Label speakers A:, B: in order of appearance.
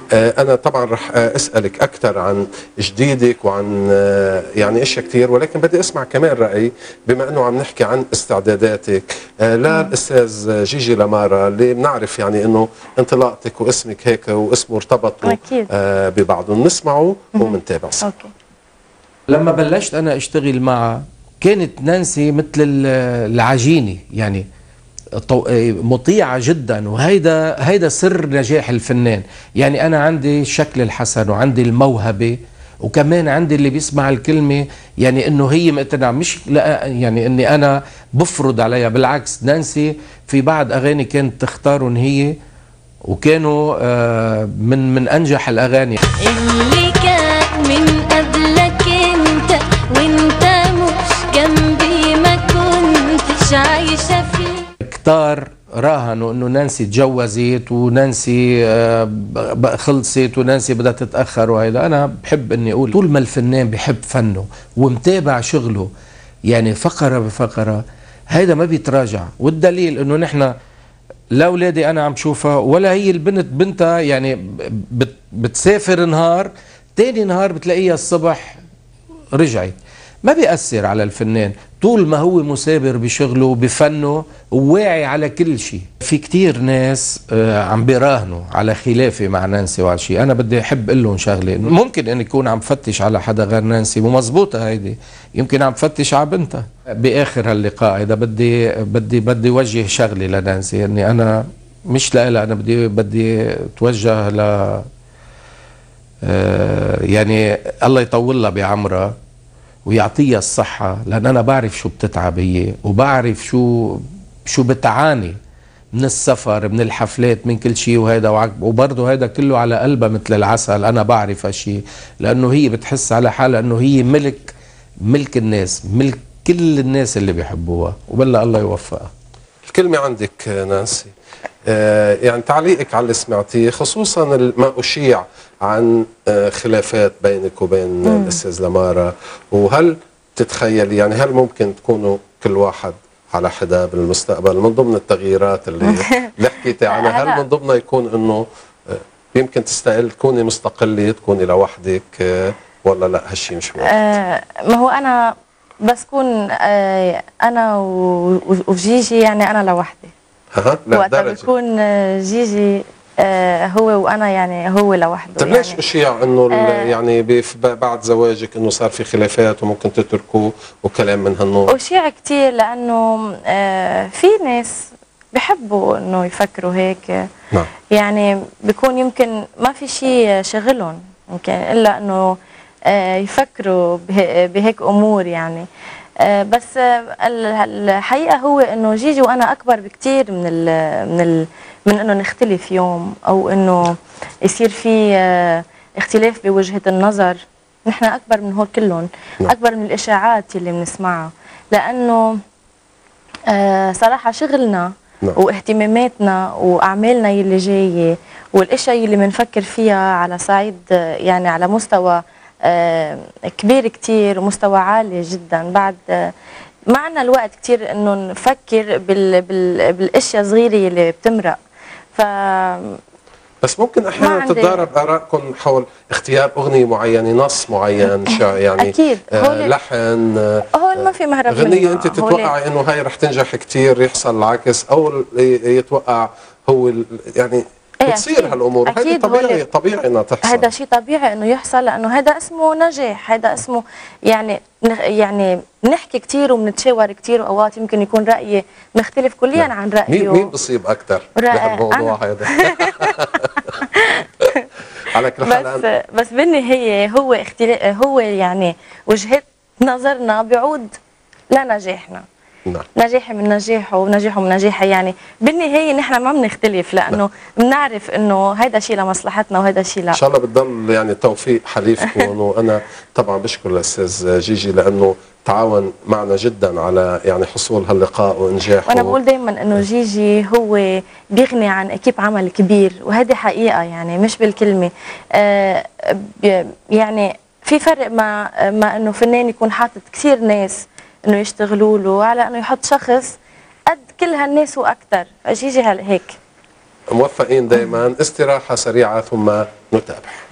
A: أنا طبعا رح أسألك أكثر عن جديدك وعن يعني أشياء كثير، ولكن بدي أسمع كمان رأي بما أنه عم نحكي عن استعداداتك للأستاذ جيجي لامارا، اللي بنعرف يعني أنه انطلاقتك واسمك هيك واسمه ارتبطوا ببعضهم. نسمعه ومنتابع.
B: أوكي.
C: لما بلشت أنا أشتغل معها كانت نانسي مثل العجينة، يعني مطيعة جدا، وهيدا سر نجاح الفنان. يعني أنا عندي الشكل الحسن وعندي الموهبة، وكمان عندي اللي بيسمع الكلمة، يعني إنه هي مقتنعة، مش لا يعني إني أنا بفرض عليها. بالعكس، نانسي في بعض أغاني كانت تختارهم هي، وكانوا من أنجح الأغاني.
D: اللي كان من قبلك انت وانت مش جنبي ما كنتش عايشة فيه.
C: كتار راهنوا انه نانسي تجوزت ونانسي خلصت ونانسي بدها تتاخر، وهيدا انا بحب اني اقول طول ما الفنان بحب فنه ومتابع شغله يعني فقره بفقره، هيدا ما بيتراجع. والدليل انه نحن لاولادي انا عم شوفها، ولا هي البنت بنتها يعني بتسافر نهار، تاني نهار بتلاقيها الصبح رجعت. ما بيأثر على الفنان طول ما هو مثابر بشغله بفنه وواعي على كل شيء. في كتير ناس عم بيراهنوا على خلافي مع نانسي وعلى شيء. انا بدي احب اقول لهم شغله، ممكن ان يكون عم فتش على حدا غير نانسي، ومزبوطه هيدي، يمكن عم فتش على بنتها. باخر هاللقاء هذا بدي وجه شغله لنانسي، اني انا مش لها، انا بدي اتوجه ل يعني الله يطول لها بعمرها ويعطيها الصحة، لأن أنا بعرف شو بتتعب هي، وبعرف شو بتعاني من السفر، من الحفلات، من كل شيء، وبرضه هيدا كله على قلبها مثل العسل. أنا بعرف هالشيء، لأنه هي بتحس على حالها أنه هي ملك الناس، ملك كل الناس اللي بيحبوها، وبالله الله يوفقها.
A: الكلمة عندك نانسي. يعني تعليقك على اللي سمعتيه، خصوصا ما أشيع عن خلافات بينك وبين الأستاذ لامارا، وهل تتخيلي يعني هل ممكن تكونوا كل واحد على حدا بالمستقبل من ضمن التغييرات اللي حكيتي عنها؟ هل من ضمنها يكون انه يمكن تستقل، تكوني مستقلة، تكوني لوحدك، ولا لا هالشيء مش موجود؟
B: ما هو انا بس كون انا وجيجي، يعني انا لوحدي. وقت بيكون جيجي هو وانا، يعني هو لوحده.
A: طيب ليش اشياء انه يعني بعد زواجك انه صار في خلافات وممكن تتركوا وكلام من هالنوع؟
B: اشياء كثير، لانه في ناس بحبوا انه يفكروا هيك.
A: نعم.
B: يعني بيكون يمكن ما في شيء شغلهم يمكن الا انه يفكروا بهيك امور يعني. بس الحقيقه هو انه جيجي وانا اكبر بكثير من انه نختلف يوم، او انه يصير في اختلاف بوجهة النظر. نحن اكبر من هول كلهم، اكبر من الاشاعات اللي بنسمعها، لانه صراحة شغلنا واهتماماتنا واعمالنا اللي جاية والاشياء اللي بنفكر فيها على صعيد يعني على مستوى كبير كتير ومستوى عالي جدا. بعد ما عنا الوقت كتير انه نفكر بالاشياء الصغيرة اللي بتمرق.
A: بس ممكن احيانا تتضارب ارائكم حول اختيار اغنيه معينه، نص معين، يعني
B: اكيد
A: لحن،
B: هول ما في مهرب
A: اغنيه انت تتوقعي انه هاي رح تنجح كثير، يحصل العكس، او يتوقع هو يعني بتصير هالامور. هيدا طبيعي انها تحصل.
B: هذا شيء طبيعي انه يحصل، لانه هذا اسمه نجاح، هذا اسمه يعني بنحكي كثير وبنتشاور كثير، واوقات يمكن يكون رايي مختلف كليا عن رايه.
A: مين بصيب اكثر بهالموضوع هذا؟ على كل حال
B: بس بالنهايه هو يعني وجهه نظرنا بيعود لنجاحنا.
A: نعم.
B: نجاحي من نجاحه ونجاحه من نجاحي، يعني بالنهايه نحن ما بنختلف، لانه بنعرف انه هيدا شيء لمصلحتنا وهيدا شيء لا.
A: ان شاء الله بتضل يعني التوفيق حليفكم. وانا طبعا بشكر الاستاذ جيجي لانه تعاون معنا جدا على يعني حصول هاللقاء وانجاحه.
B: وانا بقول دائما انه جيجي هو بيغني عن اكيب عمل كبير، وهذه حقيقه يعني مش بالكلمه. يعني في فرق ما انه فنان يكون حاطط كثير ناس انه يشتغلوا له، على انه يحط شخص قد كل هالناس واكثر. جيجي هيك
A: موفقين دائما. استراحة سريعة ثم نتابع.